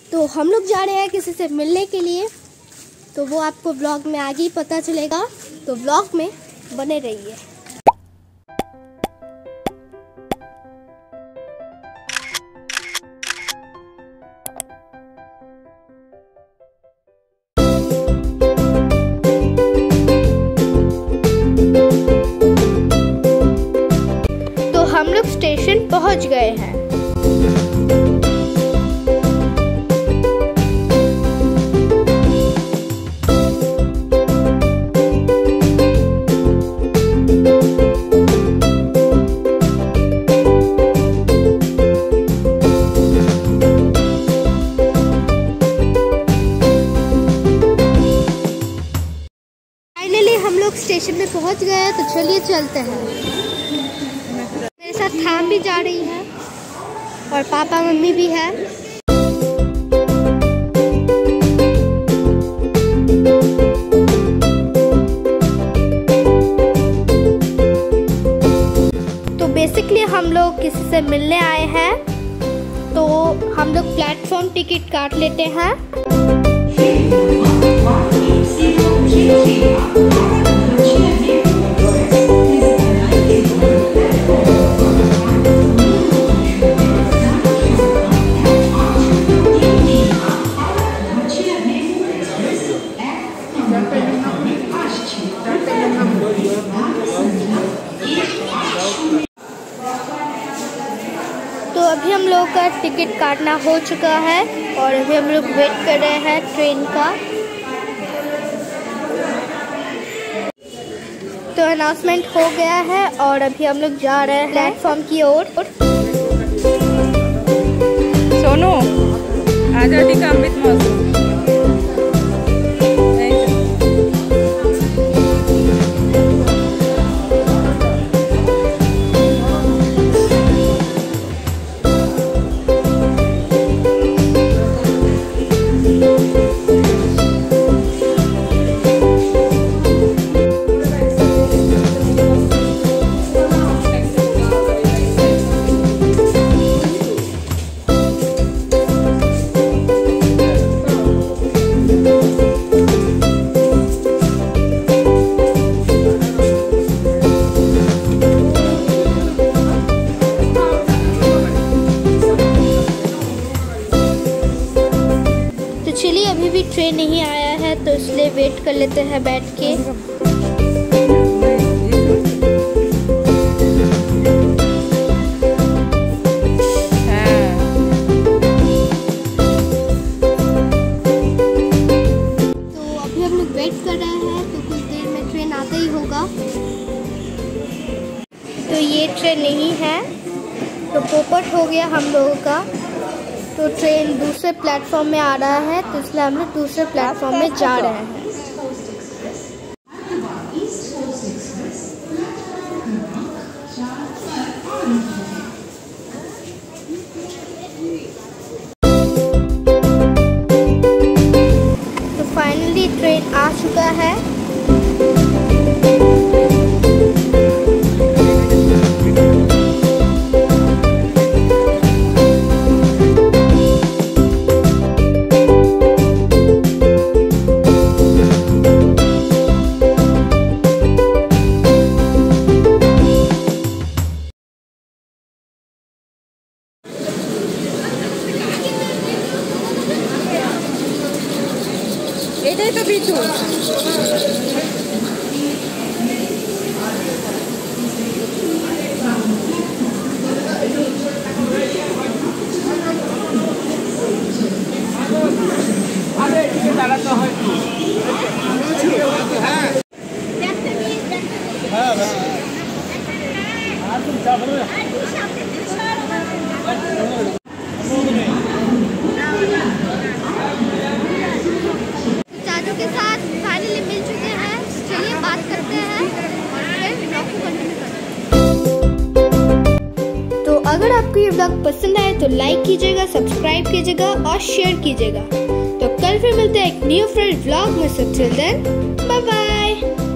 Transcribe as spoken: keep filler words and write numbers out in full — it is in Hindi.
तो हम लोग जा रहे हैं किसी से मिलने के लिए, तो वो आपको ब्लॉग में आगे ही पता चलेगा, तो ब्लॉग में बने रहिए। तो हम लोग स्टेशन पहुंच गए हैं। फाइनली हम लोग स्टेशन में पहुंच गए हैं, तो चलिए चलते हैं। मेरे साथ थाम भी जा रही है और पापा मम्मी भी है। तो बेसिकली हम लोग किसी से मिलने आए हैं, तो हम लोग प्लेटफॉर्म टिकट काट लेते हैं। तो अभी हम लोग का टिकट काटना हो चुका है और अभी हम लोग वेट कर रहे हैं ट्रेन का। तो अनाउंसमेंट हो गया है और अभी हम लोग जा रहे हैं प्लेटफॉर्म की ओर। सोनू आजादी का अमृत महोत्सव। चलिए अभी भी ट्रेन नहीं आया है, तो इसलिए वेट कर लेते हैं बैठ के। तो अभी हम लोग वेट कर रहे हैं, तो कुछ देर में ट्रेन आता ही होगा। तो ये ट्रेन नहीं है, तो पोपट हो गया हम लोगों का। तो ट्रेन दूसरे प्लेटफॉर्म में आ रहा है, तो इसलिए हम लोग दूसरे प्लेटफॉर्म में जा रहे हैं। तो फाइनली ट्रेन आ चुका है। এটাই তো বিচু। আরে এদিকে দাঁড়াতে হয়। হ্যাঁ হ্যাঁ হ্যাঁ আর তুমি যাবে না। चाचू के साथ फाइनली मिल चुके हैं, चलिए बात करते हैं और फिर ब्लॉग को कंटिन्यू करते हैं। तो अगर आपको ये ब्लॉग पसंद आए तो लाइक कीजिएगा, सब्सक्राइब कीजिएगा और शेयर कीजिएगा। तो कल फिर मिलते हैं एक न्यू फ्रेश ब्लॉग में। So till then bye bye.